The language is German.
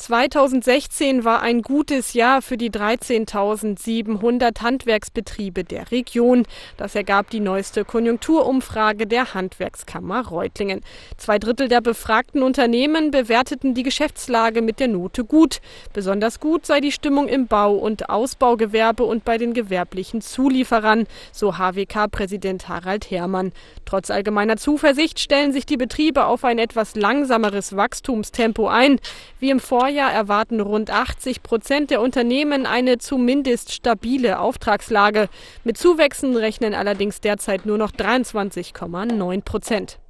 2016 war ein gutes Jahr für die 13.700 Handwerksbetriebe der Region. Das ergab die neueste Konjunkturumfrage der Handwerkskammer Reutlingen. 2/3 der befragten Unternehmen bewerteten die Geschäftslage mit der Note gut. Besonders gut sei die Stimmung im Bau- und Ausbaugewerbe und bei den gewerblichen Zulieferern, so HWK-Präsident Harald Herrmann. Trotz allgemeiner Zuversicht stellen sich die Betriebe auf ein etwas langsameres Wachstumstempo ein. Wie im Vorjahr erwarten rund 80% der Unternehmen eine zumindest stabile Auftragslage. Mit Zuwächsen rechnen allerdings derzeit nur noch 23,9%.